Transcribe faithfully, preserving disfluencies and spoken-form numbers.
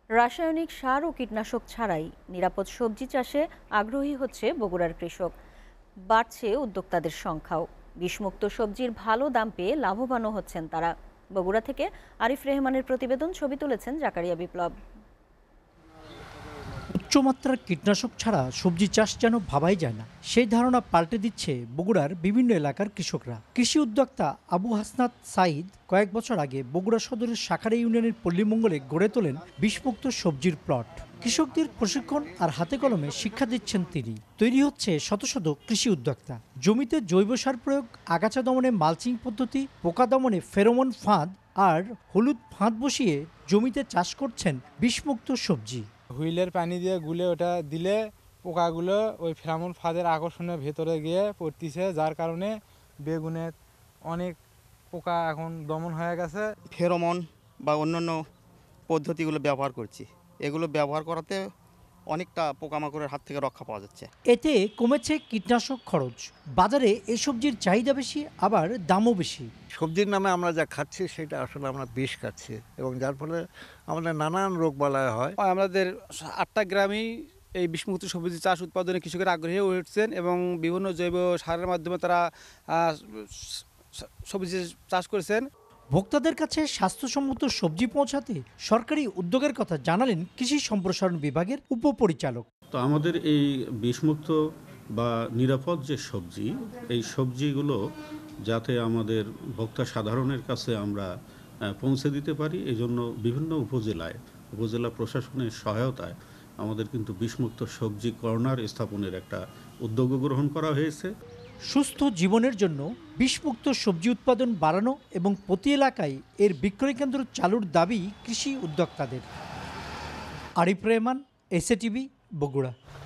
রাসায়নিক সার ও কীটনাশক ছাড়াই নিরাপদ সবজি চাষে আগ্রহী হচ্ছে বগুড়ার কৃষক। বাড়ছে উদ্যোক্তাদের সংখ্যাও। বিষমুক্ত সবজির ভালো দাম পেয়ে লাভবানও হচ্ছেন তারা। বগুড়া থেকে আরিফ রেহমানের প্রতিবেদন, ছবি তুলেছেন জাকারিয়া বিপ্লব। উচ্চমাত্রার কীটনাশক ছাড়া সবজি চাষ যেন ভাবাই যায় না, সেই ধারণা পাল্টে দিচ্ছে বগুড়ার বিভিন্ন এলাকার কৃষকরা। কৃষি উদ্যোক্তা আবু হাসনাত সাইদ কয়েক বছর আগে বগুড়া সদরের শাখারা ইউনিয়নের পল্লীমঙ্গলে গড়ে তোলেন বিষমুক্ত সবজির প্লট। কৃষকদের প্রশিক্ষণ আর হাতে কলমে শিক্ষা দিচ্ছেন তিনি। তৈরি হচ্ছে শত শত কৃষি উদ্যোক্তা। জমিতে জৈব সার প্রয়োগ, আগাছা দমনে মালচিং পদ্ধতি, পোকা দমনে ফেরোমন ফাঁদ আর হলুদ ফাঁদ বসিয়ে জমিতে চাষ করছেন বিষমুক্ত সবজি। হুইলের পানি দিয়ে গুলে ওটা দিলে পোকাগুলো ওই ফেরোমন ফাঁদের আকর্ষণের ভেতরে গিয়ে পড়তিছে, যার কারণে বেগুনের অনেক পোকা এখন দমন হয়ে গেছে। ফেরোমন বা অন্যান্য পদ্ধতিগুলো ব্যবহার করছি, এগুলো ব্যবহার করাতে অনেকটা পোকামাকড়ের হাত থেকে রক্ষা পাওয়া যাচ্ছে। এতে কমেছে কীটনাশক খরচ। বাজারে এই সবজির চাহিদা বেশি, আবার দামও বেশি। সবজির নামে আমরা যা খাচ্ছি সেটা আসলে আমরা বিষ খাচ্ছি, এবং যার ফলে আমাদের নানান রোগ বালাই হয়। আমাদের আটটা গ্রামেই এই বিষমুক্ত সবজি চাষ উৎপাদনে কৃষকের আগ্রহী হয়ে উঠছেন এবং বিভিন্ন জৈব সারের মাধ্যমে তারা সবজি চাষ করেছেন। ভোক্তাদের কাছে স্বাস্থ্যসম্মত সবজি পৌঁছাতে সরকারি উদ্যোগের কথা জানালেন কৃষি সম্প্রসারণ বিভাগের উপপরিচালক। তো আমাদের এই বিষমুক্ত বা নিরাপদ যে সবজি, এই সবজিগুলো যাতে আমাদের ভোক্তা সাধারণের কাছে আমরা পৌঁছে দিতে পারি, এই জন্য বিভিন্ন উপজেলায় উপজেলা প্রশাসনের সহায়তায় আমাদের কিন্তু বিষমুক্ত সবজি কর্নার স্থাপনের একটা উদ্যোগ গ্রহণ করা হয়েছে। সুস্থ জীবনের জন্য বিষমুক্ত সবজি উৎপাদন বাড়ানো এবং প্রতি এলাকায় এর বিক্রয় কেন্দ্র চালুর দাবি কৃষি উদ্যোক্তাদের। আরিফ রেহমান, এসএটিভি, বগুড়া।